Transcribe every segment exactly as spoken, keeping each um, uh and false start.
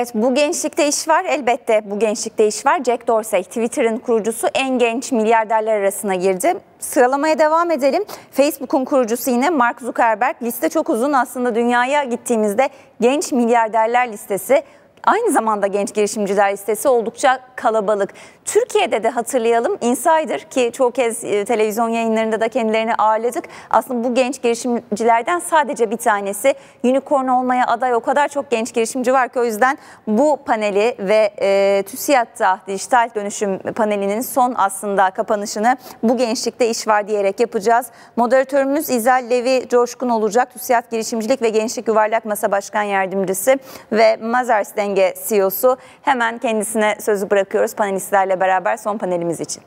Evet, bu gençlikte iş var. Elbette bu gençlikte iş var. Jack Dorsey, Twitter'ın kurucusu, en genç milyarderler arasına girdi. Sıralamaya devam edelim. Facebook'un kurucusu yine Mark Zuckerberg. Liste çok uzun. Aslında dünyaya gittiğimizde genç milyarderler listesi, aynı zamanda genç girişimciler listesi oldukça kalabalık. Türkiye'de de hatırlayalım, Insider, ki çoğu kez e, televizyon yayınlarında da kendilerini ağırladık. Aslında bu genç girişimcilerden sadece bir tanesi. Unicorn olmaya aday o kadar çok genç girişimci var ki, o yüzden bu paneli ve e, TÜSİAD'da dijital dönüşüm panelinin son aslında kapanışını bu gençlikte iş var diyerek yapacağız. Moderatörümüz İzel Levi Coşkun olacak. TÜSİAD Girişimcilik ve Gençlik Yuvarlak Masa Başkan Yardımcısı ve Mazars Denge C E O'su. Hemen kendisine sözü bırakıyoruz panelistlerle beraber son panelimiz için.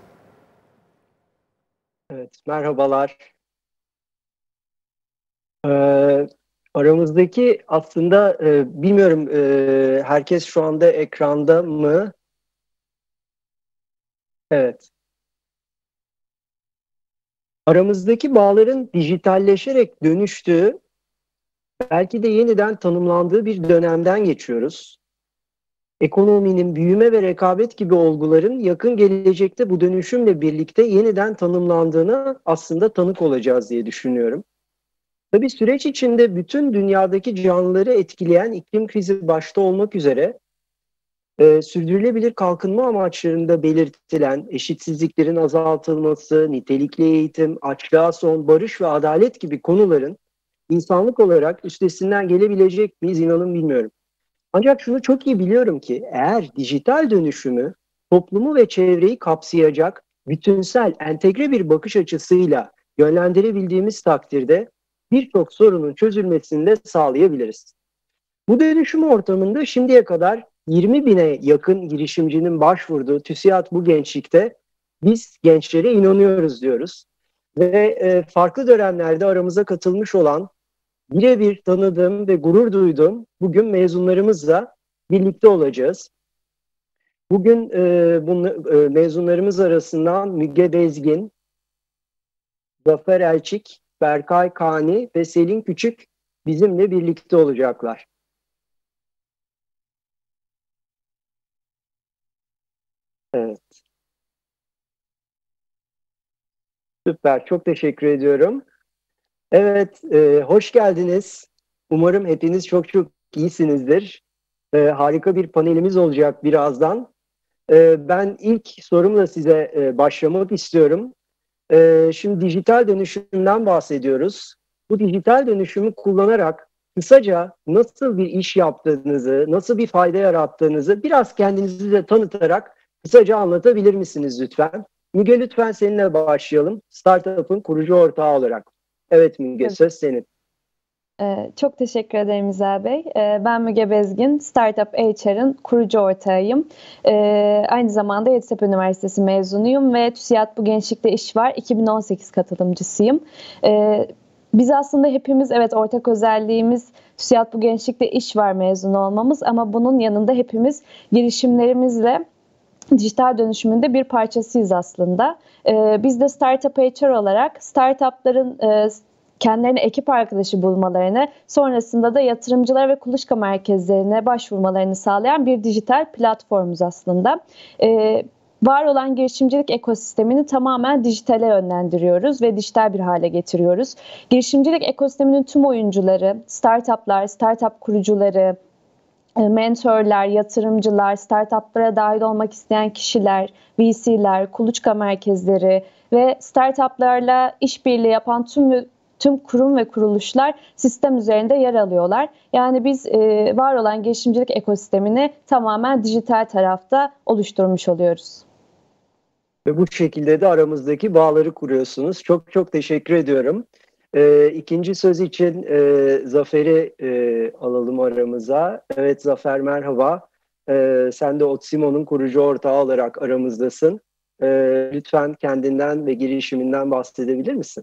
Evet, merhabalar. Ee, aramızdaki aslında e, bilmiyorum, e, herkes şu anda ekranda mı? Evet. Aramızdaki bağların dijitalleşerek dönüştüğü, belki de yeniden tanımlandığı bir dönemden geçiyoruz. Ekonominin büyüme ve rekabet gibi olguların yakın gelecekte bu dönüşümle birlikte yeniden tanımlandığına aslında tanık olacağız diye düşünüyorum. Tabii süreç içinde bütün dünyadaki canlıları etkileyen iklim krizi başta olmak üzere e, sürdürülebilir kalkınma amaçlarında belirtilen eşitsizliklerin azaltılması, nitelikli eğitim, açlığa son, barış ve adalet gibi konuların insanlık olarak üstesinden gelebilecek miyiz, inanın bilmiyorum. Ancak şunu çok iyi biliyorum ki, eğer dijital dönüşümü toplumu ve çevreyi kapsayacak bütünsel, entegre bir bakış açısıyla yönlendirebildiğimiz takdirde birçok sorunun çözülmesini de sağlayabiliriz. Bu dönüşüm ortamında şimdiye kadar yirmi bine yakın girişimcinin başvurduğu TÜSİAD bu gençlikte biz gençlere inanıyoruz diyoruz. Ve e, farklı dönemlerde aramıza katılmış olan, birebir tanıdığım ve gurur duyduğum bugün mezunlarımızla birlikte olacağız. Bugün e, bunu, e, mezunlarımız arasından Müge Bezgin, Zafer Elçik, Berkay Kani ve Selin Küçük bizimle birlikte olacaklar. Evet. Süper, çok teşekkür ediyorum. Evet, e, hoş geldiniz. Umarım hepiniz çok çok iyisinizdir. E, harika bir panelimiz olacak birazdan. E, ben ilk sorumla size e, başlamak istiyorum. E, şimdi dijital dönüşümden bahsediyoruz. Bu dijital dönüşümü kullanarak kısaca nasıl bir iş yaptığınızı, nasıl bir fayda yarattığınızı biraz kendinizi de tanıtarak kısaca anlatabilir misiniz lütfen? Müge, lütfen seninle başlayalım. Startup'ın kurucu ortağı olarak. Evet Müge, Evet. söz senin. Ee, Çok teşekkür ederim İzel Bey. Ee, Ben Müge Bezgin, Startup H R'ın kurucu ortağıyım. Ee, Aynı zamanda Yeditepe Üniversitesi mezunuyum ve TÜSİAD Bu Gençlikte İş Var iki bin on sekiz katılımcısıyım. Ee, Biz aslında hepimiz, evet, ortak özelliğimiz TÜSİAD Bu Gençlikte İş Var mezunu olmamız, ama bunun yanında hepimiz girişimlerimizle dijital dönüşümünde bir parçasıyız aslında. Ee, Biz de Startup H R olarak startupların e, kendilerine ekip arkadaşı bulmalarını, sonrasında da yatırımcılar ve kuluçka merkezlerine başvurmalarını sağlayan bir dijital platformuz aslında. Ee, Var olan girişimcilik ekosistemini tamamen dijitale yönlendiriyoruz ve dijital bir hale getiriyoruz. Girişimcilik ekosisteminin tüm oyuncuları, startuplar, startup kurucuları, mentorlar, yatırımcılar, startuplara dahil olmak isteyen kişiler, V C'ler, kuluçka merkezleri ve startuplarla işbirliği yapan tüm tüm kurum ve kuruluşlar sistem üzerinde yer alıyorlar. Yani biz e, var olan girişimcilik ekosistemini tamamen dijital tarafta oluşturmuş oluyoruz. Ve bu şekilde de aramızdaki bağları kuruyorsunuz. Çok çok teşekkür ediyorum. Ee, ikinci söz için e, Zafer'i e, alalım aramıza. Evet Zafer, merhaba. Ee, sen de Otsimo'nun kurucu ortağı olarak aramızdasın. Ee, lütfen kendinden ve girişiminden bahsedebilir misin?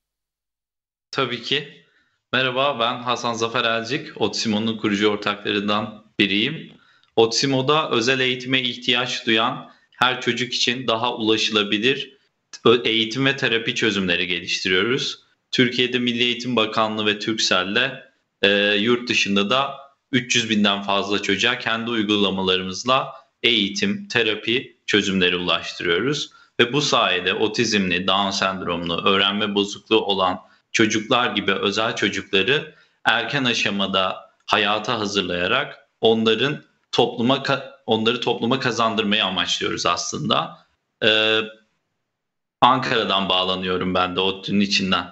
Tabii ki. Merhaba, ben Hasan Zafer Elcik, Otsimo'nun kurucu ortaklarından biriyim. Otsimo'da özel eğitime ihtiyaç duyan her çocuk için daha ulaşılabilir eğitim ve terapi çözümleri geliştiriyoruz. Türkiye'de Milli Eğitim Bakanlığı ve Turkcell'le e, yurt dışında da üç yüz binden fazla çocuğa kendi uygulamalarımızla eğitim, terapi çözümleri ulaştırıyoruz. Ve bu sayede otizmli, Down sendromlu, öğrenme bozukluğu olan çocuklar gibi özel çocukları erken aşamada hayata hazırlayarak onların topluma onları topluma kazandırmayı amaçlıyoruz aslında. Ee, Ankara'dan bağlanıyorum ben de ODTÜ'nün içinden.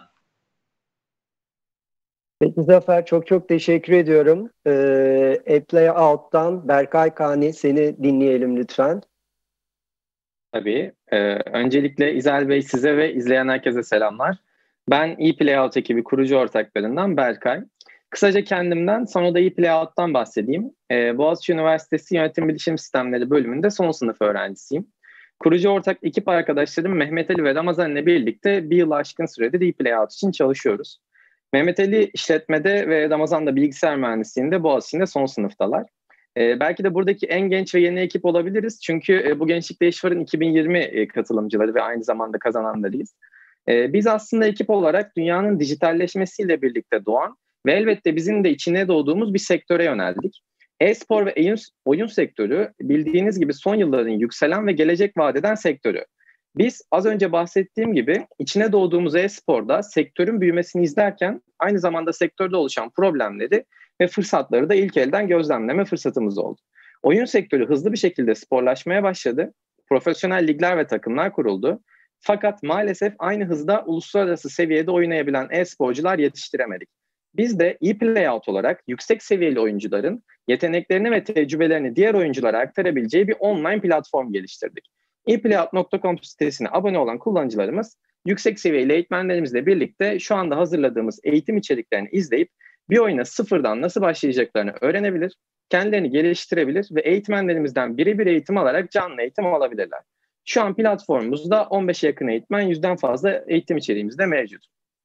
Peki Zafer, çok çok teşekkür ediyorum. Ee, Apply Out'tan Berkay Kani, seni dinleyelim lütfen. Tabii. Ee, öncelikle İzel Bey, size ve izleyen herkese selamlar. Ben ePlayout ekibi kurucu ortaklarından Berkay. Kısaca kendimden, sonra da ePlayout'tan bahsedeyim. Ee, Boğaziçi Üniversitesi Yönetim Bilişim Sistemleri bölümünde son sınıf öğrencisiyim. Kurucu ortak ekip arkadaşlarım Mehmet Ali ve Ramazan ile birlikte bir yıl aşkın süredir ePlayout için çalışıyoruz. Mehmet Ali işletmede ve Ramazan da bilgisayar mühendisliğinde Boğaziçi'nde son sınıftalar. Ee, belki de buradaki en genç ve yeni ekip olabiliriz. Çünkü e, bu Gençlikte İş Var'ın iki bin yirmi e, katılımcıları ve aynı zamanda kazananlarıyız. E, biz aslında ekip olarak dünyanın dijitalleşmesiyle birlikte doğan ve elbette bizim de içine doğduğumuz bir sektöre yöneldik. E-spor ve oyun, oyun sektörü bildiğiniz gibi son yılların yükselen ve gelecek vaat eden sektörü. Biz az önce bahsettiğim gibi içine doğduğumuz e-sporda sektörün büyümesini izlerken aynı zamanda sektörde oluşan problemleri ve fırsatları da ilk elden gözlemleme fırsatımız oldu. Oyun sektörü hızlı bir şekilde sporlaşmaya başladı. Profesyonel ligler ve takımlar kuruldu. Fakat maalesef aynı hızda uluslararası seviyede oynayabilen e-sporcular yetiştiremedik. Biz de ePlayout olarak yüksek seviyeli oyuncuların yeteneklerini ve tecrübelerini diğer oyunculara aktarabileceği bir online platform geliştirdik. e playout nokta com sitesine abone olan kullanıcılarımız yüksek seviyeli eğitmenlerimizle birlikte şu anda hazırladığımız eğitim içeriklerini izleyip bir oyuna sıfırdan nasıl başlayacaklarını öğrenebilir, kendilerini geliştirebilir ve eğitmenlerimizden birebir eğitim alarak canlı eğitim alabilirler. Şu an platformumuzda on beşe yakın eğitmen, yüzden fazla eğitim içeriğimiz de mevcut.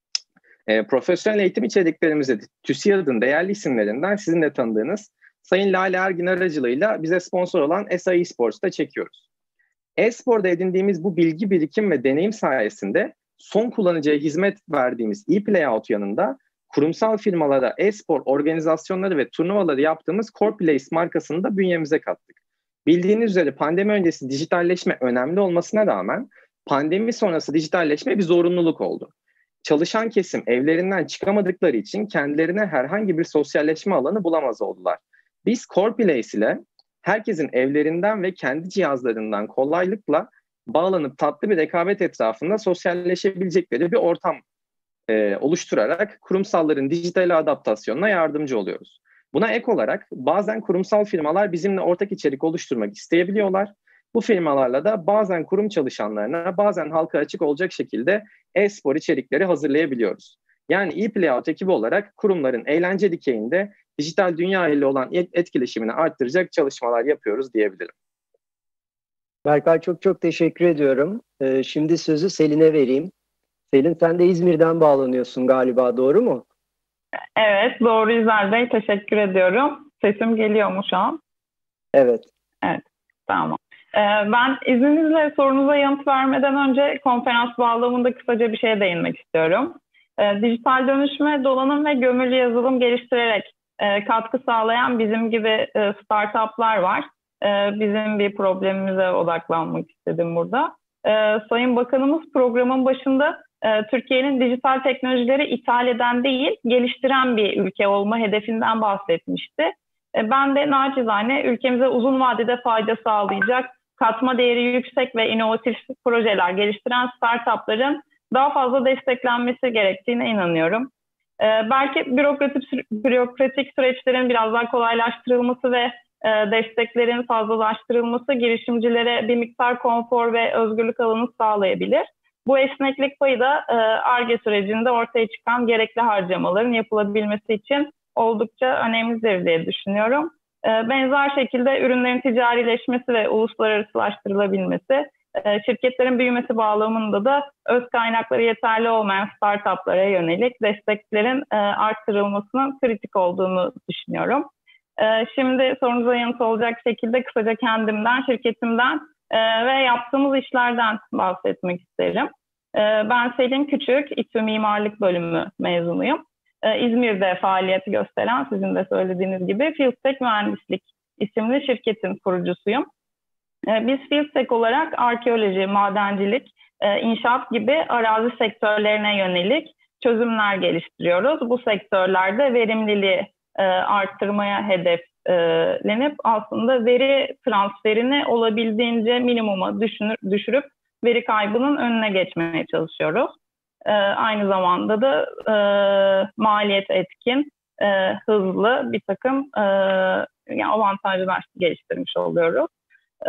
E, profesyonel eğitim içeriklerimizde TÜSİAD'ın değerli isimlerinden sizin de tanıdığınız Sayın Lale Ergin aracılığıyla bize sponsor olan S I eSports'ta çekiyoruz. E-sporda edindiğimiz bu bilgi birikim ve deneyim sayesinde son kullanıcıya hizmet verdiğimiz ePlayout yanında kurumsal firmalara e-spor organizasyonları ve turnuvaları yaptığımız CorePlace markasını da bünyemize kattık. Bildiğiniz üzere pandemi öncesi dijitalleşme önemli olmasına rağmen pandemi sonrası dijitalleşme bir zorunluluk oldu. Çalışan kesim evlerinden çıkamadıkları için kendilerine herhangi bir sosyalleşme alanı bulamaz oldular. Biz CorePlace ile herkesin evlerinden ve kendi cihazlarından kolaylıkla bağlanıp tatlı bir rekabet etrafında sosyalleşebilecekleri bir ortam e, oluşturarak kurumsalların dijital adaptasyonuna yardımcı oluyoruz. Buna ek olarak bazen kurumsal firmalar bizimle ortak içerik oluşturmak isteyebiliyorlar. Bu firmalarla da bazen kurum çalışanlarına, bazen halka açık olacak şekilde e-spor içerikleri hazırlayabiliyoruz. Yani ePlayout ekibi olarak kurumların eğlence dikeyinde dijital dünya ile olan etkileşimini arttıracak çalışmalar yapıyoruz diyebilirim. Berkay, çok çok teşekkür ediyorum. Ee, şimdi sözü Selin'e vereyim. Selin, sen de İzmir'den bağlanıyorsun galiba, doğru mu? Evet, doğru İzel Bey. Teşekkür ediyorum. Sesim geliyor mu şu an? Evet. Evet, tamam. Ee, ben izninizle sorunuza yanıt vermeden önce konferans bağlamında kısaca bir şeye değinmek istiyorum. Ee, dijital dönüşüme donanım ve gömülü yazılım geliştirerek e, katkı sağlayan bizim gibi e, startuplar var. E, bizim bir problemimize odaklanmak istedim burada. E, Sayın Bakanımız programın başında e, Türkiye'nin dijital teknolojileri ithal eden değil, geliştiren bir ülke olma hedefinden bahsetmişti. E, ben de naçizane ülkemize uzun vadede fayda sağlayacak, katma değeri yüksek ve inovatif projeler geliştiren startupların daha fazla desteklenmesi gerektiğine inanıyorum. Ee, belki bürokratik, bürokratik süreçlerin biraz daha kolaylaştırılması ve e, desteklerin fazlalaştırılması girişimcilere bir miktar konfor ve özgürlük alanı sağlayabilir. Bu esneklik payı da Ar-Ge sürecinde ortaya çıkan gerekli harcamaların yapılabilmesi için oldukça önemlidir diye düşünüyorum. E, benzer şekilde ürünlerin ticarileşmesi ve uluslararasılaştırılabilmesi, şirketlerin büyümesi bağlamında da öz kaynakları yeterli olmayan startuplara yönelik desteklerin artırılmasının kritik olduğunu düşünüyorum. Şimdi sorunuza yanıt olacak şekilde kısaca kendimden, şirketimden ve yaptığımız işlerden bahsetmek isterim. Ben Selin Küçük, İTÜ Mimarlık Bölümü mezunuyum. e, İzmir'de faaliyet gösteren, sizin de söylediğiniz gibi Fieldtech Mühendislik isimli şirketin kurucusuyum. E, biz Fieldtech olarak arkeoloji, madencilik, e, inşaat gibi arazi sektörlerine yönelik çözümler geliştiriyoruz. Bu sektörlerde verimliliği e, arttırmaya hedeflenip aslında veri transferini olabildiğince minimuma düşünür, düşürüp veri kaybının önüne geçmeye çalışıyoruz. E, aynı zamanda da e, maliyet etkin, e, hızlı bir takım e, yani avantajlar geliştirmiş oluyoruz. E,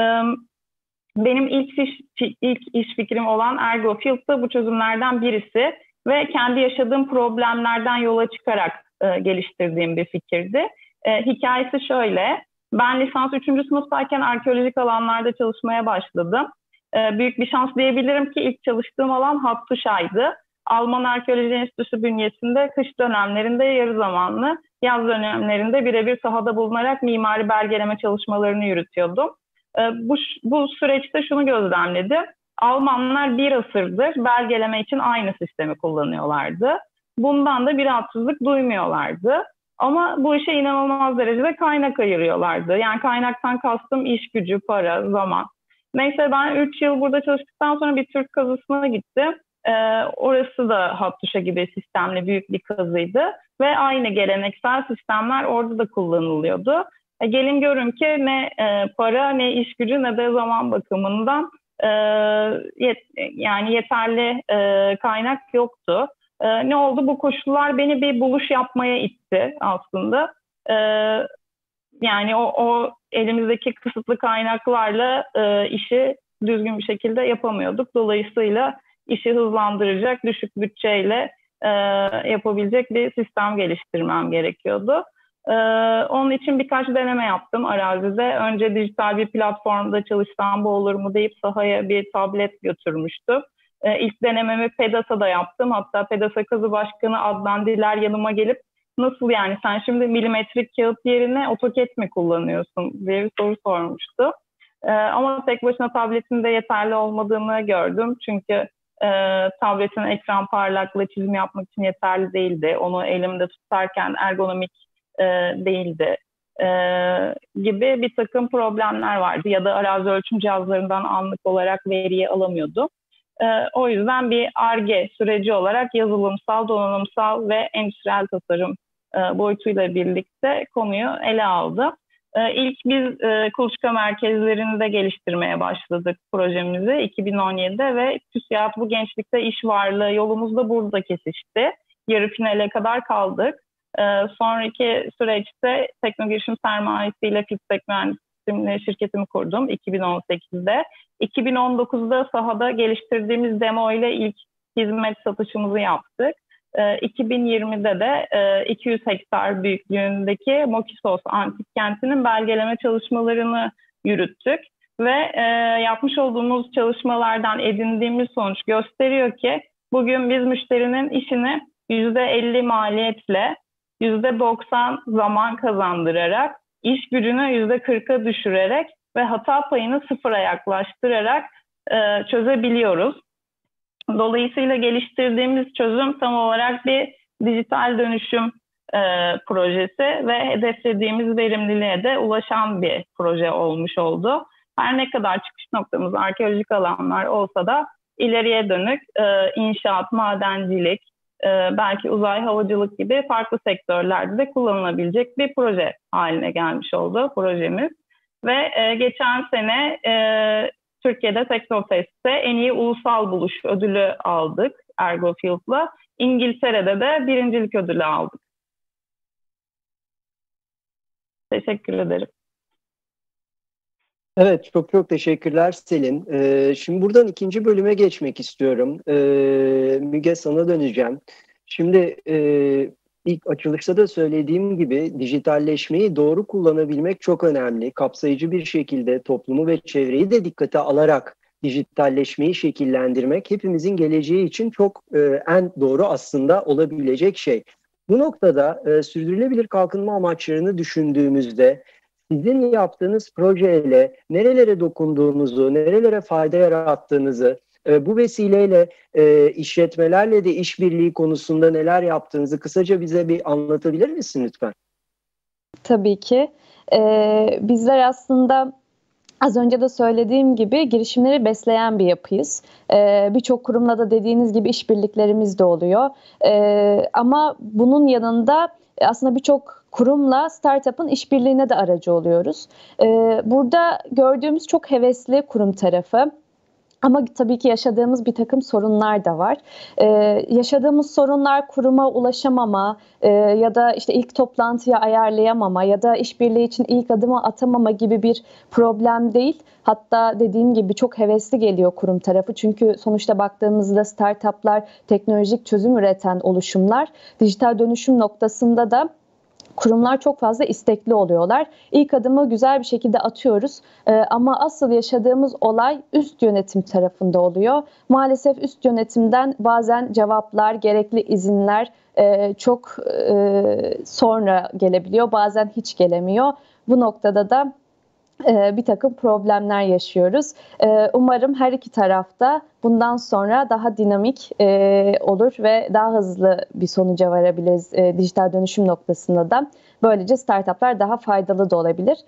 benim ilk iş, ilk iş fikrim olan ErgoField da bu çözümlerden birisi ve kendi yaşadığım problemlerden yola çıkarak e, geliştirdiğim bir fikirdi. E, hikayesi şöyle, ben lisans üçüncü sınıftayken arkeolojik alanlarda çalışmaya başladım. E, büyük bir şans diyebilirim ki ilk çalıştığım alan Hattuşa'ydı. Alman Arkeoloji Enstitüsü bünyesinde kış dönemlerinde yarı zamanlı, yaz dönemlerinde birebir sahada bulunarak mimari belgeleme çalışmalarını yürütüyordum. E, bu, bu süreçte şunu gözlemledim. Almanlar bir asırdır belgeleme için aynı sistemi kullanıyorlardı. Bundan da bir rahatsızlık duymuyorlardı. Ama bu işe inanılmaz derecede kaynak ayırıyorlardı. Yani kaynaktan kastım iş gücü, para, zaman. Neyse ben üç yıl burada çalıştıktan sonra bir Türk kazısına gittim. Ee, orası da Hattuşa gibi sistemli büyük bir kazıydı. Ve aynı geleneksel sistemler orada da kullanılıyordu. E, gelin görün ki ne e, para, ne iş gücü, ne de zaman bakımından e, yet, yani yeterli e, kaynak yoktu. E, ne oldu? Bu koşullar beni bir buluş yapmaya itti aslında. E, yani o, o elimizdeki kısıtlı kaynaklarla e, işi düzgün bir şekilde yapamıyorduk. Dolayısıyla işi hızlandıracak, düşük bütçeyle e, yapabilecek bir sistem geliştirmem gerekiyordu. Ee, onun için birkaç deneme yaptım arazide. Önce dijital bir platformda çalışsam bu olur mu deyip sahaya bir tablet götürmüştüm. Ee, ilk denememi PEDASa'da yaptım. Hatta PEDASA Kazı Başkanı Adnan Diler yanıma gelip nasıl yani sen şimdi milimetrik kağıt yerine AutoCAD mi kullanıyorsun diye bir soru sormuştu. Ee, ama tek başına tabletin de yeterli olmadığını gördüm. Çünkü e, tabletin ekran parlaklığı çizim yapmak için yeterli değildi. Onu elimde tutarken ergonomik E, değildi e, gibi bir takım problemler vardı ya da arazi ölçüm cihazlarından anlık olarak veriyi alamıyordu. E, o yüzden bir Ar-Ge süreci olarak yazılımsal, donanımsal ve endüstriyel tasarım e, boyutuyla birlikte konuyu ele aldı. E, ilk biz e, kuluçka merkezlerinde geliştirmeye başladık projemizi iki bin on yedide ve TÜSİAD bu gençlikte iş varlığı yolumuz da burada kesişti. Yarı finale kadar kaldık. Ee, sonraki süreçte teknogirişim sermayesiyle Fieldtech Mühendisliği şirketimi kurdum iki bin on sekizde. iki bin on dokuzda sahada geliştirdiğimiz demo ile ilk hizmet satışımızı yaptık. Ee, iki bin yirmide de e, iki yüz hektar büyüklüğündeki Mokisos antik kentinin belgeleme çalışmalarını yürüttük. Ve e, yapmış olduğumuz çalışmalardan edindiğimiz sonuç gösteriyor ki bugün biz müşterinin işini yüzde elli maliyetle yüzde doksan zaman kazandırarak, iş gücünü yüzde kırka düşürerek ve hata payını sıfıra yaklaştırarak e, çözebiliyoruz. Dolayısıyla geliştirdiğimiz çözüm tam olarak bir dijital dönüşüm e, projesi ve hedeflediğimiz verimliliğe de ulaşan bir proje olmuş oldu. Her ne kadar çıkış noktamız arkeolojik alanlar olsa da ileriye dönük e, inşaat, madencilik, belki uzay havacılık gibi farklı sektörlerde de kullanılabilecek bir proje haline gelmiş oldu projemiz. Ve geçen sene Türkiye'de Teknofest'te en iyi ulusal buluş ödülü aldık ErgoField'la. İngiltere'de de birincilik ödülü aldık. Teşekkür ederim. Evet, çok çok teşekkürler Selin. Ee, şimdi buradan ikinci bölüme geçmek istiyorum. Ee, Müge, sana döneceğim. Şimdi e, ilk açılışta da söylediğim gibi dijitalleşmeyi doğru kullanabilmek çok önemli. Kapsayıcı bir şekilde toplumu ve çevreyi de dikkate alarak dijitalleşmeyi şekillendirmek hepimizin geleceği için çok e, en doğru aslında olabilecek şey. Bu noktada e, sürdürülebilir kalkınma amaçlarını düşündüğümüzde sizin yaptığınız projeyle nerelere dokunduğunuzu, nerelere fayda yarattığınızı E, bu vesileyle e, işletmelerle de işbirliği konusunda neler yaptığınızı kısaca bize bir anlatabilir misin lütfen? Tabii ki. Ee, bizler aslında az önce de söylediğim gibi girişimleri besleyen bir yapıyız. Ee, Birçok kurumla da dediğiniz gibi işbirliklerimiz de oluyor. Ee, ama bunun yanında aslında birçok kurumla startup'ın işbirliğine de aracı oluyoruz. Ee, burada gördüğümüz çok hevesli kurum tarafı. Ama tabii ki yaşadığımız bir takım sorunlar da var. Ee, yaşadığımız sorunlar kuruma ulaşamama e, ya da işte ilk toplantıyı ayarlayamama ya da işbirliği için ilk adımı atamama gibi bir problem değil. Hatta dediğim gibi çok hevesli geliyor kurum tarafı. Çünkü sonuçta baktığımızda startuplar teknolojik çözüm üreten oluşumlar. Dijital dönüşüm noktasında da kurumlar çok fazla istekli oluyorlar. İlk adımı güzel bir şekilde atıyoruz ee, ama asıl yaşadığımız olay üst yönetim tarafında oluyor. Maalesef üst yönetimden bazen cevaplar, gerekli izinler e, çok e, sonra gelebiliyor, bazen hiç gelemiyor. Bu noktada da bir takım problemler yaşıyoruz. Umarım her iki tarafta bundan sonra daha dinamik olur ve daha hızlı bir sonuca varabiliriz dijital dönüşüm noktasında da. Böylece startuplar daha faydalı da olabilir.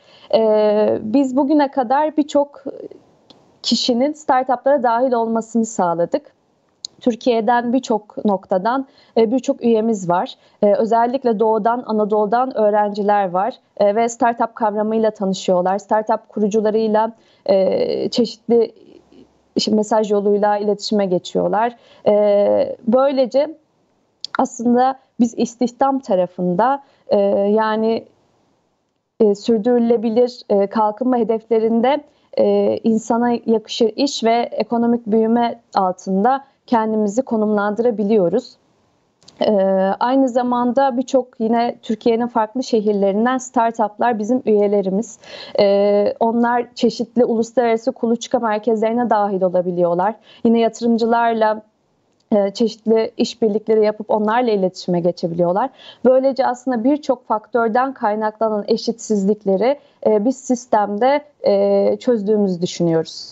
Biz bugüne kadar birçok kişinin startuplara dahil olmasını sağladık. Türkiye'den birçok noktadan birçok üyemiz var. Özellikle Doğu'dan, Anadolu'dan öğrenciler var ve startup kavramıyla tanışıyorlar. Startup kurucularıyla çeşitli mesaj yoluyla iletişime geçiyorlar. Böylece aslında biz istihdam tarafında yani sürdürülebilir kalkınma hedeflerinde insana yakışır iş ve ekonomik büyüme altında kendimizi konumlandırabiliyoruz. Ee, aynı zamanda birçok yine Türkiye'nin farklı şehirlerinden startuplar bizim üyelerimiz. Ee, onlar çeşitli uluslararası kuluçka merkezlerine dahil olabiliyorlar. Yine yatırımcılarla e, çeşitli işbirlikleri yapıp onlarla iletişime geçebiliyorlar. Böylece aslında birçok faktörden kaynaklanan eşitsizlikleri e, biz sistemde e, çözdüğümüzü düşünüyoruz.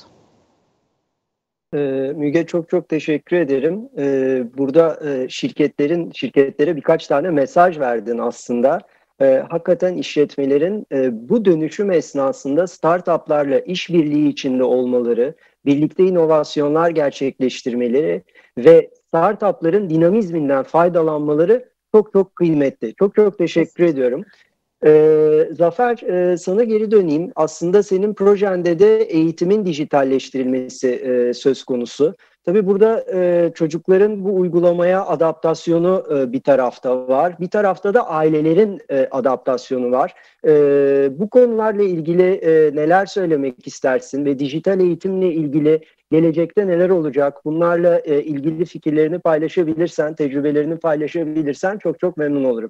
Ee, Müge çok çok teşekkür ederim. Ee, burada e, şirketlerin şirketlere birkaç tane mesaj verdin aslında. Ee, hakikaten işletmelerin e, bu dönüşüm esnasında startuplarla işbirliği içinde olmaları, birlikte inovasyonlar gerçekleştirmeleri ve startupların dinamizminden faydalanmaları çok çok kıymetli. Çok çok teşekkür ediyorum. Ee, Zafer, e, sana geri döneyim. Aslında senin projende de eğitimin dijitalleştirilmesi e, söz konusu. Tabii burada e, çocukların bu uygulamaya adaptasyonu e, bir tarafta var. Bir tarafta da ailelerin e, adaptasyonu var. E, bu konularla ilgili e, neler söylemek istersin ve dijital eğitimle ilgili gelecekte neler olacak? Bunlarla e, ilgili fikirlerini paylaşabilirsen, tecrübelerini paylaşabilirsen çok çok memnun olurum.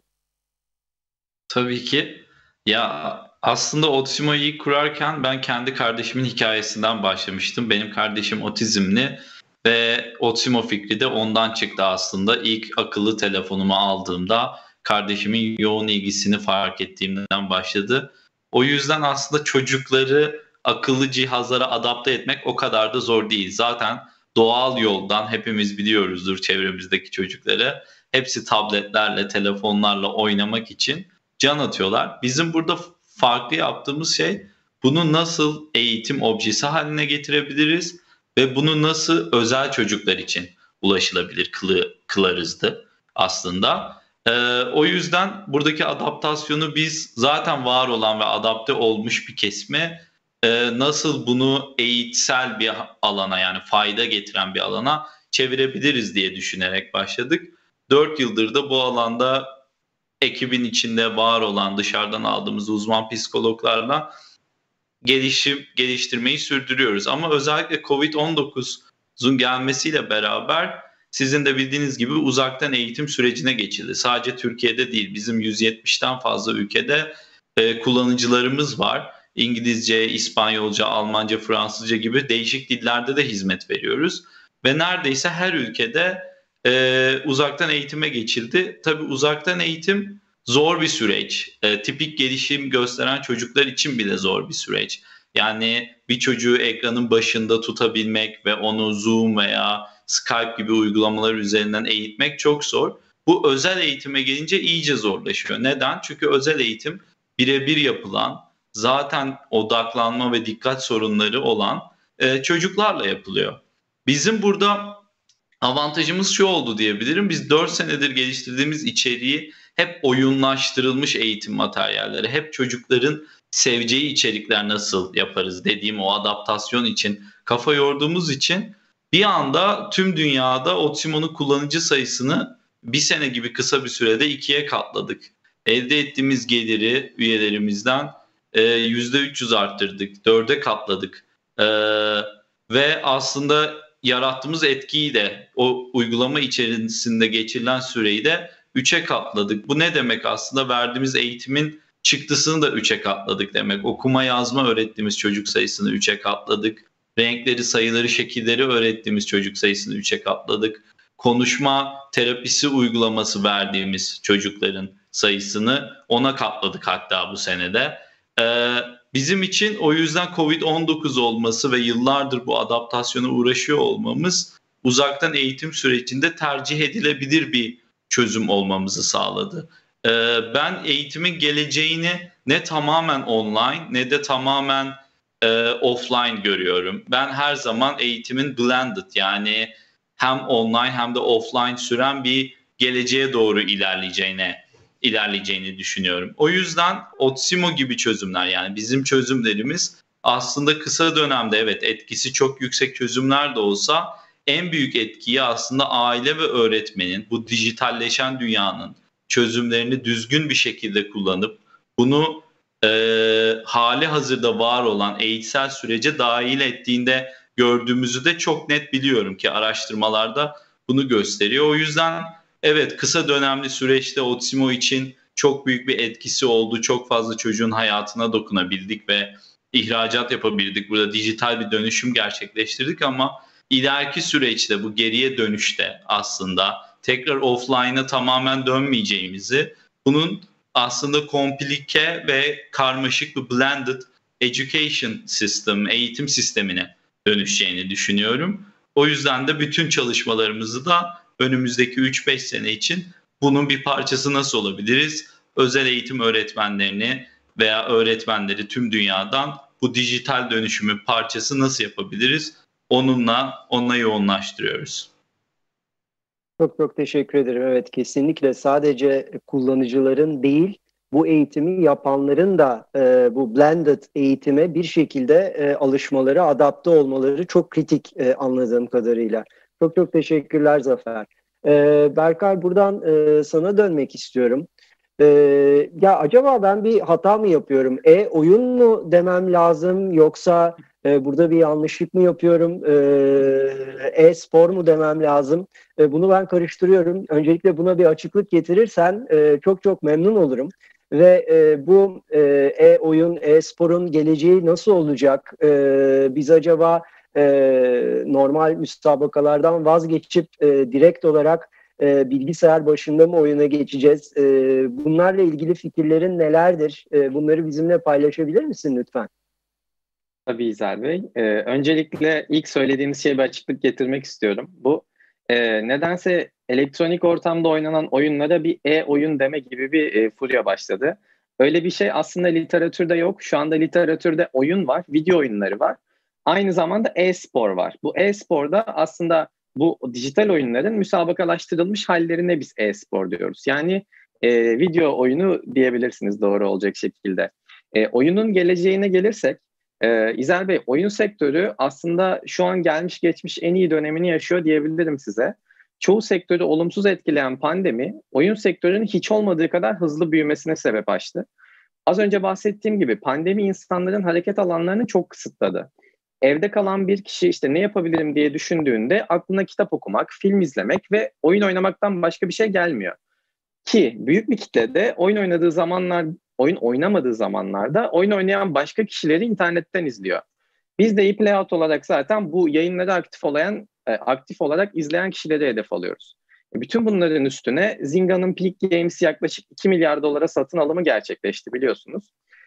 Tabii ki. Ya aslında Otimo'yu ilk kurarken ben kendi kardeşimin hikayesinden başlamıştım. Benim kardeşim otizmli ve Otimo fikri de ondan çıktı aslında. İlk akıllı telefonumu aldığımda kardeşimin yoğun ilgisini fark ettiğimden başladı. O yüzden aslında çocukları akıllı cihazlara adapte etmek o kadar da zor değil. Zaten doğal yoldan hepimiz biliyoruzdur çevremizdeki çocukları. Hepsi tabletlerle, telefonlarla oynamak için can atıyorlar. Bizim burada farklı yaptığımız şey bunu nasıl eğitim objesi haline getirebiliriz ve bunu nasıl özel çocuklar için ulaşılabilir kılı, kılarızdı aslında. Ee, o yüzden buradaki adaptasyonu biz zaten var olan ve adapte olmuş bir kesme e, nasıl bunu eğitsel bir alana yani fayda getiren bir alana çevirebiliriz diye düşünerek başladık. Dört yıldır da bu alanda ekibin içinde var olan dışarıdan aldığımız uzman psikologlarla gelişim geliştirmeyi sürdürüyoruz. Ama özellikle kovid on dokuzun gelmesiyle beraber sizin de bildiğiniz gibi uzaktan eğitim sürecine geçildi. Sadece Türkiye'de değil, bizim yüz yetmişten fazla ülkede e, kullanıcılarımız var. İngilizce, İspanyolca, Almanca, Fransızca gibi değişik dillerde de hizmet veriyoruz. Ve neredeyse her ülkede Ee, uzaktan eğitime geçildi. Tabii uzaktan eğitim zor bir süreç. Ee, tipik gelişim gösteren çocuklar için bile zor bir süreç. Yani bir çocuğu ekranın başında tutabilmek ve onu Zoom veya Skype gibi uygulamalar üzerinden eğitmek çok zor. Bu özel eğitime gelince iyice zorlaşıyor. Neden? Çünkü özel eğitim birebir yapılan, zaten odaklanma ve dikkat sorunları olan e, çocuklarla yapılıyor. Bizim burada avantajımız şu oldu diyebilirim. Biz dört senedir geliştirdiğimiz içeriği hep oyunlaştırılmış eğitim materyalleri, hep çocukların seveceği içerikler nasıl yaparız dediğim o adaptasyon için kafa yorduğumuz için bir anda tüm dünyada Otimo'nun kullanıcı sayısını bir sene gibi kısa bir sürede ikiye katladık. Elde ettiğimiz geliri üyelerimizden e, yüzde üç yüz arttırdık, dörde katladık. E, ve aslında yarattığımız etkiyi de o uygulama içerisinde geçirilen süreyi de üçe katladık. Bu ne demek aslında? Verdiğimiz eğitimin çıktısını da üçe katladık demek. Okuma yazma öğrettiğimiz çocuk sayısını üçe katladık. Renkleri, sayıları, şekilleri öğrettiğimiz çocuk sayısını üçe katladık. Konuşma terapisi uygulaması verdiğimiz çocukların sayısını ona katladık hatta bu senede. Ee, bizim için o yüzden kovid on dokuz olması ve yıllardır bu adaptasyona uğraşıyor olmamız uzaktan eğitim sürecinde tercih edilebilir bir çözüm olmamızı sağladı. Ee, ben eğitimin geleceğini ne tamamen online ne de tamamen e, offline görüyorum. Ben her zaman eğitimin blended, yani hem online hem de offline süren bir geleceğe doğru ilerleyeceğine ilerleyeceğini düşünüyorum. O yüzden Otimo gibi çözümler, yani bizim çözümlerimiz aslında kısa dönemde evet etkisi çok yüksek çözümler de olsa en büyük etkiyi aslında aile ve öğretmenin bu dijitalleşen dünyanın çözümlerini düzgün bir şekilde kullanıp bunu e, hali hazırda var olan eğitsel sürece dahil ettiğinde gördüğümüzü de çok net biliyorum ki araştırmalarda bunu gösteriyor. O yüzden evet, kısa dönemli süreçte Otimo için çok büyük bir etkisi oldu. Çok fazla çocuğun hayatına dokunabildik ve ihracat yapabildik. Burada dijital bir dönüşüm gerçekleştirdik ama ileriki süreçte bu geriye dönüşte aslında tekrar offline'a tamamen dönmeyeceğimizi, bunun aslında komplike ve karmaşık bir blended education system, eğitim sistemine dönüşeceğini düşünüyorum. O yüzden de bütün çalışmalarımızı da önümüzdeki üç beş sene için bunun bir parçası nasıl olabiliriz? Özel eğitim öğretmenlerini veya öğretmenleri tüm dünyadan bu dijital dönüşümün parçası nasıl yapabiliriz? Onunla, onunla yoğunlaştırıyoruz. Çok çok teşekkür ederim. Evet, kesinlikle sadece kullanıcıların değil, bu eğitimi yapanların da e, bu blended eğitime bir şekilde e, alışmaları, adapte olmaları çok kritik e, anladığım kadarıyla. Çok çok teşekkürler Zafer. E, Berkay, buradan e, sana dönmek istiyorum. E, ya acaba ben bir hata mı yapıyorum? E-oyun mu demem lazım, yoksa e, burada bir yanlışlık mı yapıyorum? E, e-spor mu demem lazım? E, bunu ben karıştırıyorum. Öncelikle buna bir açıklık getirirsen e, çok çok memnun olurum. Ve e, bu e, e-oyun, e-sporun geleceği nasıl olacak? E, biz acaba e, normal müsabakalardan vazgeçip e, direkt olarak e, bilgisayar başında mı oyuna geçeceğiz? E, bunlarla ilgili fikirlerin nelerdir? E, bunları bizimle paylaşabilir misin lütfen? Tabii İzel Bey. Ee, öncelikle ilk söylediğiniz şeye bir açıklık getirmek istiyorum. Bu e, nedense elektronik ortamda oynanan oyunlara bir e-oyun deme gibi bir e, furya başladı. Öyle bir şey aslında literatürde yok. Şu anda literatürde oyun var, video oyunları var. Aynı zamanda e-spor var. Bu e-sporda aslında bu dijital oyunların müsabakalaştırılmış hallerine biz e-spor diyoruz. Yani e, video oyunu diyebilirsiniz doğru olacak şekilde. E, oyunun geleceğine gelirsek, Ee, İzel Bey, oyun sektörü aslında şu an gelmiş geçmiş en iyi dönemini yaşıyor diyebilirim size. Çoğu sektörü olumsuz etkileyen pandemi, oyun sektörünün hiç olmadığı kadar hızlı büyümesine sebep açtı. Az önce bahsettiğim gibi pandemi insanların hareket alanlarını çok kısıtladı. Evde kalan bir kişi işte ne yapabilirim diye düşündüğünde aklına kitap okumak, film izlemek ve oyun oynamaktan başka bir şey gelmiyor. Ki büyük bir kitlede oyun oynadığı zamanlar, oyun oynamadığı zamanlarda oyun oynayan başka kişileri internetten izliyor. Biz de ePlayout olarak zaten bu yayınları aktif olayan, aktif olarak izleyen kişileri hedef alıyoruz. Bütün bunların üstüne Zynga'nın Peak Games yaklaşık iki milyar dolara satın alımı gerçekleşti biliyorsunuz.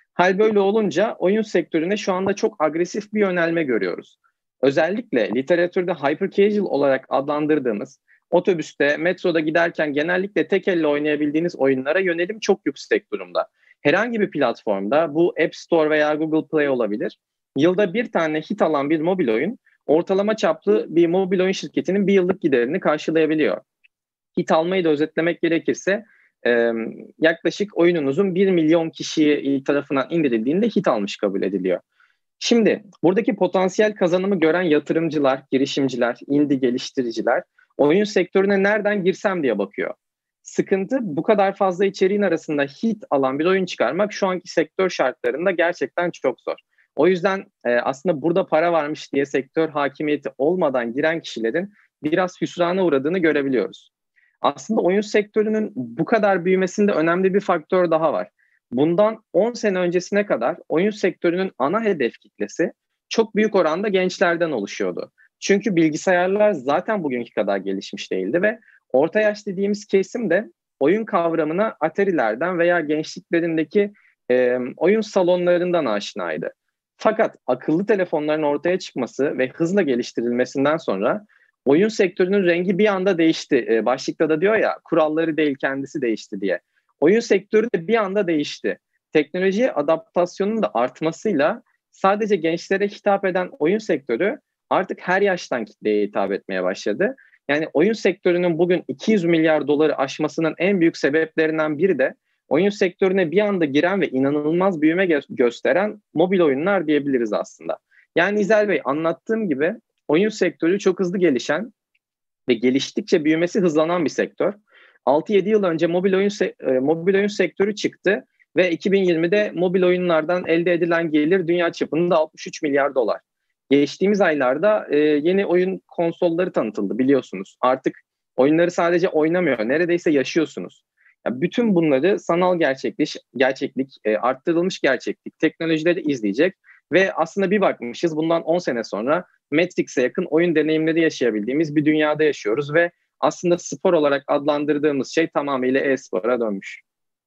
Hal böyle olunca oyun sektörüne şu anda çok agresif bir yönelme görüyoruz. Özellikle literatürde hyper casual olarak adlandırdığımız, otobüste, metroda giderken genellikle tek elle oynayabildiğiniz oyunlara yönelim çok yüksek durumda. Herhangi bir platformda, bu App Store veya Google Play olabilir, yılda bir tane hit alan bir mobil oyun, ortalama çaplı bir mobil oyun şirketinin bir yıllık giderini karşılayabiliyor. Hit almayı da özetlemek gerekirse, e, yaklaşık oyununuzun bir milyon kişi tarafından indirildiğinde hit almış kabul ediliyor. Şimdi buradaki potansiyel kazanımı gören yatırımcılar, girişimciler, indie geliştiriciler oyun sektörüne nereden girsem diye bakıyor. Sıkıntı, bu kadar fazla içeriğin arasında hit alan bir oyun çıkarmak şu anki sektör şartlarında gerçekten çok zor. O yüzden e, aslında burada para varmış diye sektör hakimiyeti olmadan giren kişilerin biraz hüsrana uğradığını görebiliyoruz. Aslında oyun sektörünün bu kadar büyümesinde önemli bir faktör daha var. Bundan on sene öncesine kadar oyun sektörünün ana hedef kitlesi çok büyük oranda gençlerden oluşuyordu. Çünkü bilgisayarlar zaten bugünkü kadar gelişmiş değildi ve orta yaş dediğimiz kesim de oyun kavramına Atari'lerden veya gençliklerindeki e, oyun salonlarından aşinaydı. Fakat akıllı telefonların ortaya çıkması ve hızla geliştirilmesinden sonra oyun sektörünün rengi bir anda değişti. E, başlıkta da diyor ya, kuralları değil kendisi değişti diye. Oyun sektörü de bir anda değişti. Teknolojiye adaptasyonun da artmasıyla sadece gençlere hitap eden oyun sektörü artık her yaştan kitleye hitap etmeye başladı. Yani oyun sektörünün bugün iki yüz milyar doları aşmasının en büyük sebeplerinden biri de oyun sektörüne bir anda giren ve inanılmaz büyüme gö- gösteren mobil oyunlar diyebiliriz aslında. Yani İzel Bey, anlattığım gibi oyun sektörü çok hızlı gelişen ve geliştikçe büyümesi hızlanan bir sektör. altı yedi yıl önce mobil oyun se- e, mobil oyun sektörü çıktı ve iki bin yirmide mobil oyunlardan elde edilen gelir dünya çapında altmış üç milyar dolar. Geçtiğimiz aylarda e, yeni oyun konsolları tanıtıldı, biliyorsunuz. Artık oyunları sadece oynamıyor, neredeyse yaşıyorsunuz. Ya bütün bunları sanal gerçeklik, gerçeklik, e, arttırılmış gerçeklik teknolojileri izleyecek ve aslında bir bakmışız bundan on sene sonra Matrix'e yakın oyun deneyimleri yaşayabildiğimiz bir dünyada yaşıyoruz ve aslında spor olarak adlandırdığımız şey tamamıyla e-spora dönmüş.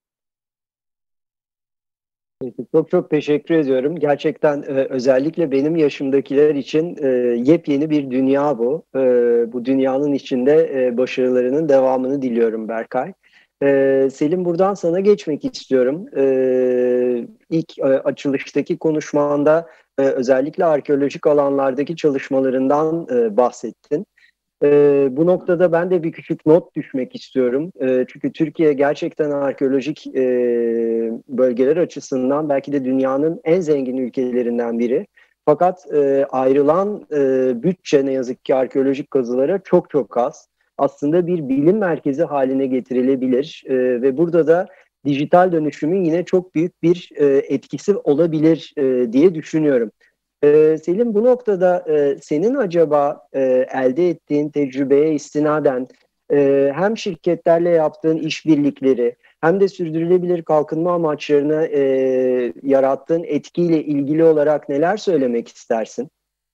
Çok çok teşekkür ediyorum. Gerçekten e, özellikle benim yaşımdakiler için e, yepyeni bir dünya bu. E, bu dünyanın içinde e, başarılarının devamını diliyorum Berkay. E, Selim, buradan sana geçmek istiyorum. E, ilk e, açılıştaki konuşmanda e, özellikle arkeolojik alanlardaki çalışmalarından e, bahsettin. Ee, bu noktada ben de bir küçük not düşmek istiyorum. Ee, çünkü Türkiye gerçekten arkeolojik e, bölgeler açısından belki de dünyanın en zengin ülkelerinden biri. Fakat e, ayrılan e, bütçe ne yazık ki arkeolojik kazılara çok çok az. Aslında bir bilim merkezi haline getirilebilir e, ve burada da dijital dönüşümün yine çok büyük bir e, etkisi olabilir e, diye düşünüyorum. Ee, Selim, bu noktada e, senin acaba e, elde ettiğin tecrübeye istinaden e, hem şirketlerle yaptığın işbirlikleri hem de sürdürülebilir kalkınma amaçlarına e, yarattığın etkiyle ilgili olarak neler söylemek istersin?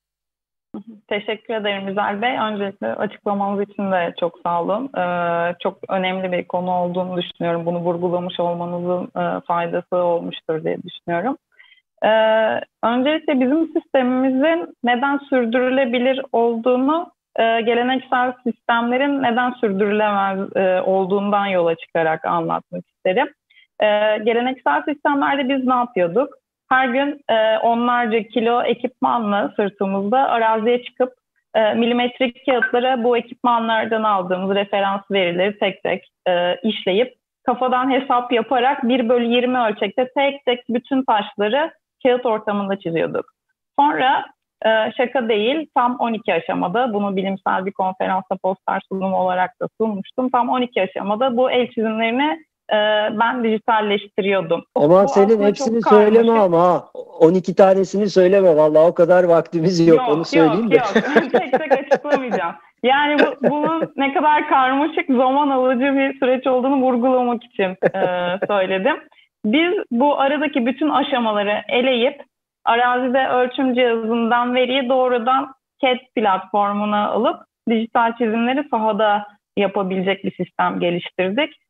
Teşekkür ederim İzel Bey. Öncelikle açıklamanız için de çok sağ olun. Ee, çok önemli bir konu olduğunu düşünüyorum. Bunu vurgulamış olmanızın e, faydası olmuştur diye düşünüyorum. Ee, öncelikle bizim sistemimizin neden sürdürülebilir olduğunu e, geleneksel sistemlerin neden sürdürülemez e, olduğundan yola çıkarak anlatmak isterim. E, geleneksel sistemlerde biz ne yapıyorduk? Her gün e, onlarca kilo ekipmanla sırtımızda araziye çıkıp e, milimetrik kağıtlara bu ekipmanlardan aldığımız referans verileri tek tek e, işleyip kafadan hesap yaparak bir bölü yirmi ölçekte tek tek bütün taşları kağıt ortamında çiziyorduk. Sonra e, şaka değil, tam on iki aşamada, bunu bilimsel bir konferansta poster sunumu olarak da sunmuştum. Tam on iki aşamada bu el çizimlerini e, ben dijitalleştiriyordum. Ama bu senin hepsini söyleme ama. on iki tanesini söyleme. Vallahi o kadar vaktimiz yok. Yok, Onu söyleyeyim yok, de. yok. tek tek açıklamayacağım. Yani bu, bunun ne kadar karmaşık, zaman alıcı bir süreç olduğunu vurgulamak için e, söyledim. Biz bu aradaki bütün aşamaları eleyip arazide ölçüm cihazından veriyi doğrudan C A D platformuna alıp dijital çizimleri sahada yapabilecek bir sistem geliştirdik.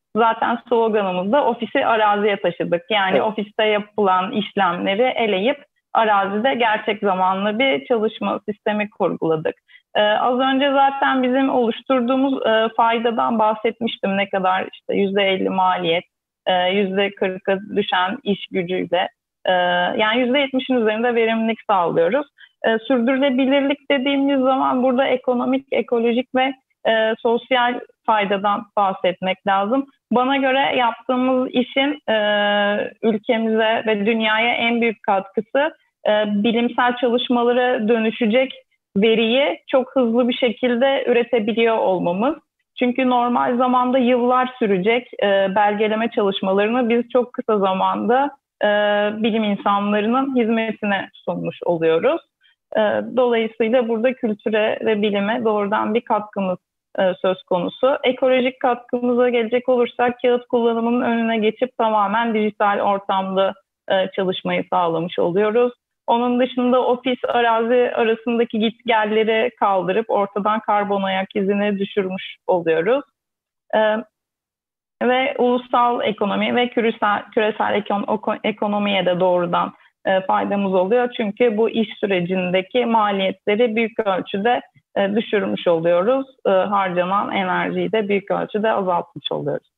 zaten sloganımızda ofisi araziye taşıdık. Yani evet. ofiste yapılan işlemleri eleyip arazide gerçek zamanlı bir çalışma sistemi kurguladık. Ee, az önce zaten bizim oluşturduğumuz e, faydadan bahsetmiştim. Ne kadar işte yüzde elli maliyet, e, yüzde kırka düşen iş gücüyle, e, yani yüzde yetmişin üzerinde verimlilik sağlıyoruz. E, sürdürülebilirlik dediğimiz zaman burada ekonomik, ekolojik ve e, sosyal faydadan bahsetmek lazım. Bana göre yaptığımız işin e, ülkemize ve dünyaya en büyük katkısı e, bilimsel çalışmalara dönüşecek veriyi çok hızlı bir şekilde üretebiliyor olmamız. Çünkü normal zamanda yıllar sürecek e, belgeleme çalışmalarını biz çok kısa zamanda e, bilim insanlarının hizmetine sunmuş oluyoruz. E, dolayısıyla burada kültüre ve bilime doğrudan bir katkımız e, söz konusu. Ekolojik katkımıza gelecek olursak kağıt kullanımının önüne geçip tamamen dijital ortamda e, çalışmayı sağlamış oluyoruz. Onun dışında ofis arazi arasındaki gitgelleri kaldırıp ortadan karbon ayak izini düşürmüş oluyoruz. Ee, ve ulusal ekonomi ve küresel, küresel ekon, ekonomiye de doğrudan e, faydamız oluyor. Çünkü bu iş sürecindeki maliyetleri büyük ölçüde e, düşürmüş oluyoruz. E, harcanan enerjiyi de büyük ölçüde azaltmış oluyoruz.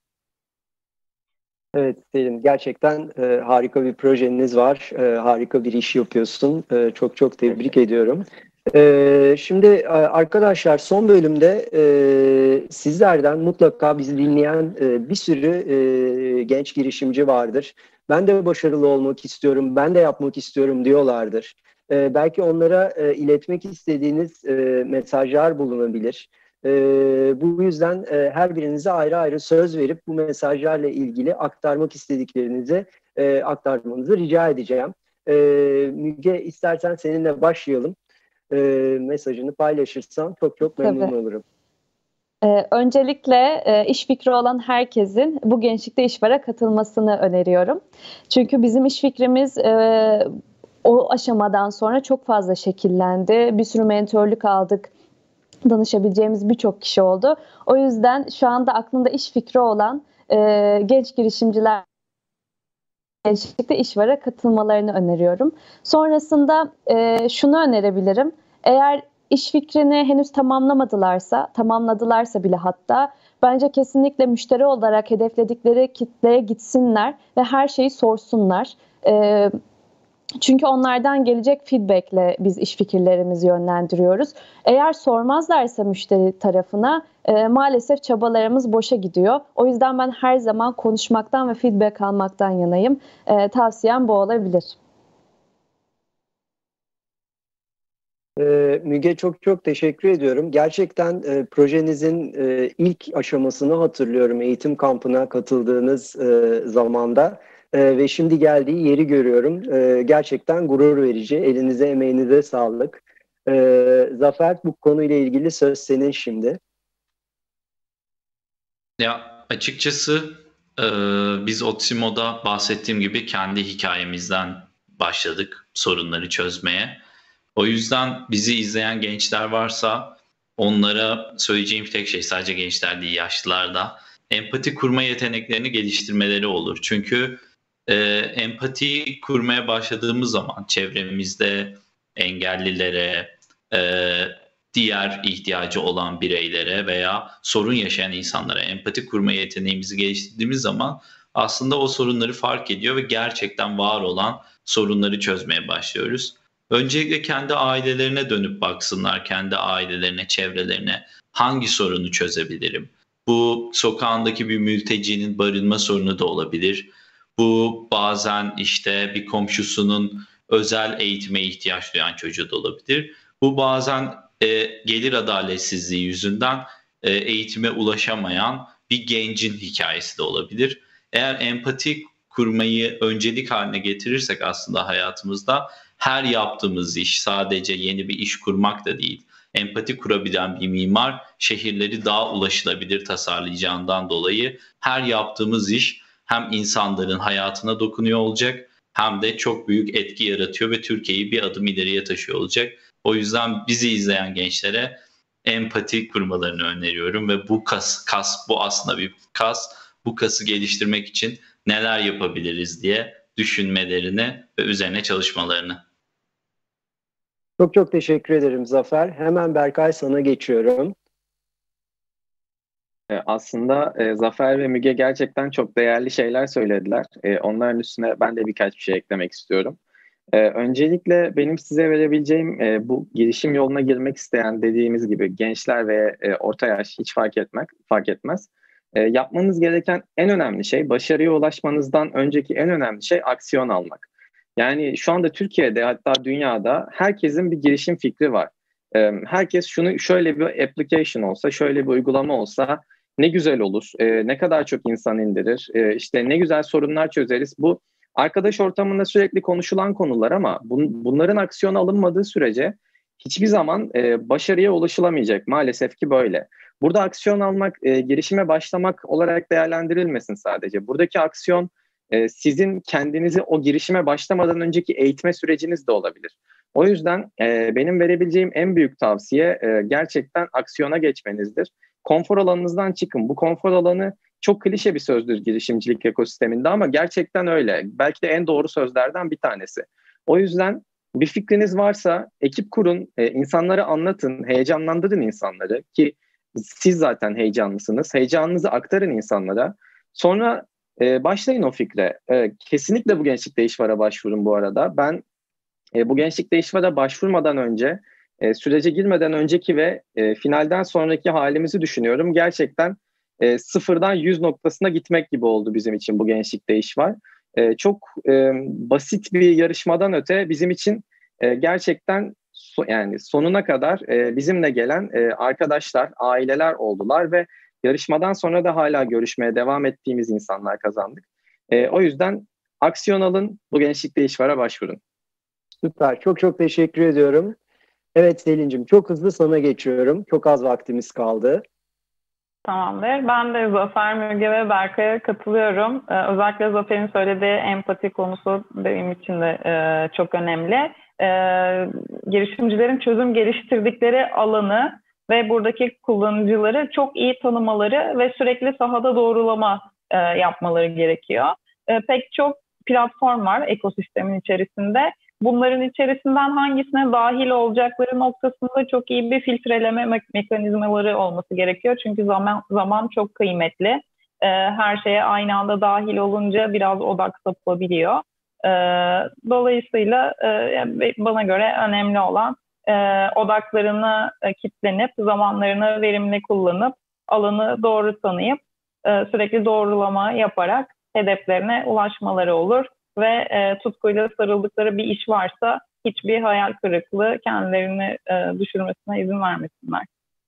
Evet Selim, gerçekten e, harika bir projeniz var, e, harika bir iş yapıyorsun. E, çok çok tebrik ediyorum. E, şimdi e, arkadaşlar son bölümde e, sizlerden mutlaka bizi dinleyen e, bir sürü e, genç girişimci vardır. Ben de başarılı olmak istiyorum, ben de yapmak istiyorum diyorlardır. E, belki onlara e, iletmek istediğiniz e, mesajlar bulunabilir. Ee, bu yüzden e, her birinize ayrı ayrı söz verip bu mesajlarla ilgili aktarmak istediklerinizi e, aktarmanızı rica edeceğim. E, Müge, istersen seninle başlayalım. E, mesajını paylaşırsan çok çok memnun Tabii. olurum. Ee, öncelikle e, iş fikri olan herkesin bu Gençlikte İş Var'a katılmasını öneriyorum. Çünkü bizim iş fikrimiz e, o aşamadan sonra çok fazla şekillendi. Bir sürü mentörlük aldık. Danışabileceğimiz birçok kişi oldu. O yüzden şu anda aklında iş fikri olan e, genç girişimciler Gençlikte İş Var'a katılmalarını öneriyorum. Sonrasında e, şunu önerebilirim. Eğer iş fikrini henüz tamamlamadılarsa, tamamladılarsa bile hatta bence kesinlikle müşteri olarak hedefledikleri kitleye gitsinler ve her şeyi sorsunlar. E, Çünkü onlardan gelecek feedback'le biz iş fikirlerimizi yönlendiriyoruz. Eğer sormazlarsa müşteri tarafına e, maalesef çabalarımız boşa gidiyor. O yüzden ben her zaman konuşmaktan ve feedback almaktan yanayım. E, tavsiyem bu olabilir. Ee, Müge, çok çok teşekkür ediyorum. Gerçekten e, projenizin e, ilk aşamasını hatırlıyorum eğitim kampına katıldığınız e, zamanda. Ee, ve şimdi geldiği yeri görüyorum. Ee, gerçekten gurur verici. Elinize, emeğinize sağlık. Ee, Zafer, bu konuyla ilgili söz senin şimdi. Ya açıkçası e, biz Otsimo'da bahsettiğim gibi kendi hikayemizden başladık sorunları çözmeye. O yüzden bizi izleyen gençler varsa onlara söyleyeceğim tek şey, sadece gençler değil yaşlılar da, empati kurma yeteneklerini geliştirmeleri olur. Çünkü e, empati kurmaya başladığımız zaman çevremizde engellilere, e, diğer ihtiyacı olan bireylere veya sorun yaşayan insanlara empati kurma yeteneğimizi geliştirdiğimiz zaman aslında o sorunları fark ediyor ve gerçekten var olan sorunları çözmeye başlıyoruz. Öncelikle kendi ailelerine dönüp baksınlar, kendi ailelerine, çevrelerine hangi sorunu çözebilirim? Bu sokağındaki bir mültecinin barınma sorunu da olabilir. Bu bazen işte bir komşusunun özel eğitime ihtiyaç duyan çocuğu da olabilir. Bu bazen e, gelir adaletsizliği yüzünden e, eğitime ulaşamayan bir gencin hikayesi de olabilir. Eğer empati kurmayı öncelik haline getirirsek aslında hayatımızda her yaptığımız iş sadece yeni bir iş kurmak da değil. Empati kurabilen bir mimar şehirleri daha ulaşılabilir tasarlayacağından dolayı her yaptığımız iş hem insanların hayatına dokunuyor olacak hem de çok büyük etki yaratıyor ve Türkiye'yi bir adım ileriye taşıyor olacak. O yüzden bizi izleyen gençlere empati kurmalarını öneriyorum ve bu kas, kas bu aslında bir kas. bu kası geliştirmek için neler yapabiliriz diye düşünmelerini ve üzerine çalışmalarını. Çok çok teşekkür ederim Zafer. Hemen Berkay sana geçiyorum. Aslında e, Zafer ve Müge gerçekten çok değerli şeyler söylediler. E, onların üstüne ben de birkaç bir şey eklemek istiyorum. E, öncelikle benim size verebileceğim e, bu girişim yoluna girmek isteyen dediğimiz gibi gençler ve e, orta yaş hiç fark etmek fark etmez. E, yapmanız gereken en önemli şey, başarıya ulaşmanızdan önceki en önemli şey aksiyon almak. Yani şu anda Türkiye'de hatta dünyada herkesin bir girişim fikri var. E, herkes şunu şöyle bir application olsa, şöyle bir uygulama olsa ne güzel olur, e, ne kadar çok insan indirir, e, işte ne güzel sorunlar çözeriz. Bu arkadaş ortamında sürekli konuşulan konular ama bun, bunların aksiyona alınmadığı sürece hiçbir zaman e, başarıya ulaşılamayacak. Maalesef ki böyle. Burada aksiyon almak, e, girişime başlamak olarak değerlendirilmesin sadece. Buradaki aksiyon e, sizin kendinizi o girişime başlamadan önceki eğitme süreciniz de olabilir. O yüzden e, benim verebileceğim en büyük tavsiye e, gerçekten aksiyona geçmenizdir. Konfor alanınızdan çıkın. Bu konfor alanı çok klişe bir sözdür girişimcilik ekosisteminde ama gerçekten öyle. Belki de en doğru sözlerden bir tanesi. O yüzden bir fikriniz varsa ekip kurun, e, insanlara anlatın, heyecanlandırın insanları ki siz zaten heyecanlısınız. Heyecanınızı aktarın insanlara. Sonra e, başlayın o fikre. E, kesinlikle bu Gençlikte İş Var'a başvurun bu arada. Ben e, bu Gençlikte İş Var'a başvurmadan önce, e, sürece girmeden önceki ve e, finalden sonraki halimizi düşünüyorum. Gerçekten e, sıfırdan yüz noktasına gitmek gibi oldu bizim için bu Gençlikte İş Var. E, çok e, basit bir yarışmadan öte bizim için e, gerçekten so, yani sonuna kadar e, bizimle gelen e, arkadaşlar, aileler oldular ve yarışmadan sonra da hala görüşmeye devam ettiğimiz insanlar kazandık. E, o yüzden aksiyon alın, bu Gençlikte İş Var'a başvurun. Süper. Çok çok teşekkür ediyorum. Evet Selin'cim, çok hızlı sana geçiyorum. Çok az vaktimiz kaldı. Tamamdır. Ben de Zafer, Müge ve Berkay'a katılıyorum. Ee, özellikle Zafer'in söylediği empati konusu benim için de e, çok önemli. E, girişimcilerin çözüm geliştirdikleri alanı ve buradaki kullanıcıları çok iyi tanımaları ve sürekli sahada doğrulama e, yapmaları gerekiyor. E, pek çok platform var ekosistemin içerisinde. Bunların içerisinden hangisine dahil olacakları noktasında çok iyi bir filtreleme me- mekanizmaları olması gerekiyor. Çünkü zaman zaman çok kıymetli. Ee, her şeye aynı anda dahil olunca biraz odak sapılabiliyor. Ee, dolayısıyla e, bana göre önemli olan e, odaklarını e, kitlenip, zamanlarını verimli kullanıp, alanı doğru tanıyıp, e, sürekli doğrulama yaparak hedeflerine ulaşmaları olur. Ve e, tutkuyla sarıldıkları bir iş varsa hiçbir hayal kırıklığı kendilerini e, düşürmesine izin vermesinler.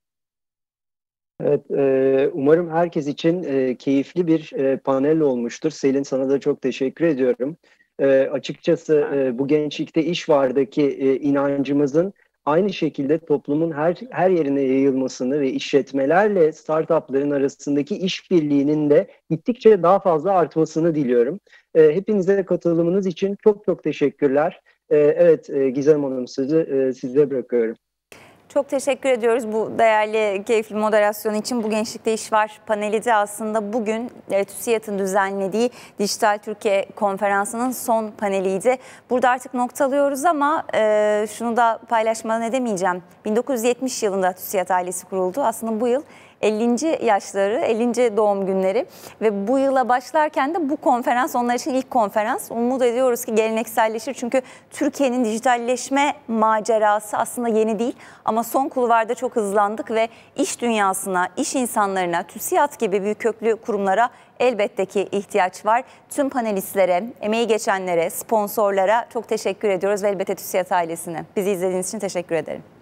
Evet, e, umarım herkes için e, keyifli bir e, panel olmuştur. Selin, sana da çok teşekkür ediyorum. E, açıkçası e, bu Gençlikte İş Var'daki e, inancımızın aynı şekilde toplumun her her yerine yayılmasını ve işletmelerle startupların arasındaki işbirliğinin de gittikçe daha fazla artmasını diliyorum. E, hepinize katılımınız için çok çok teşekkürler. E, evet e, Gizem Hanım, sözü e, size bırakıyorum. Çok teşekkür ediyoruz bu değerli, keyifli moderasyon için. Bu Gençlikte İş Var paneli de aslında bugün e, TÜSİAD'ın düzenlediği Dijital Türkiye Konferansı'nın son paneliydi. Burada artık noktalıyoruz ama e, şunu da paylaşmadan edemeyeceğim. bin dokuz yüz yetmiş yılında TÜSİAD ailesi kuruldu. Aslında bu yıl ellinci yaşları, ellinci doğum günleri ve bu yıla başlarken de bu konferans onlar için ilk konferans. Umut ediyoruz ki gelenekselleşir çünkü Türkiye'nin dijitalleşme macerası aslında yeni değil ama son kulvarda çok hızlandık ve iş dünyasına, iş insanlarına, TÜSİAD gibi büyük köklü kurumlara elbette ki ihtiyaç var. Tüm panelistlere, emeği geçenlere, sponsorlara çok teşekkür ediyoruz ve elbette TÜSİAD ailesine. Bizi izlediğiniz için teşekkür ederim.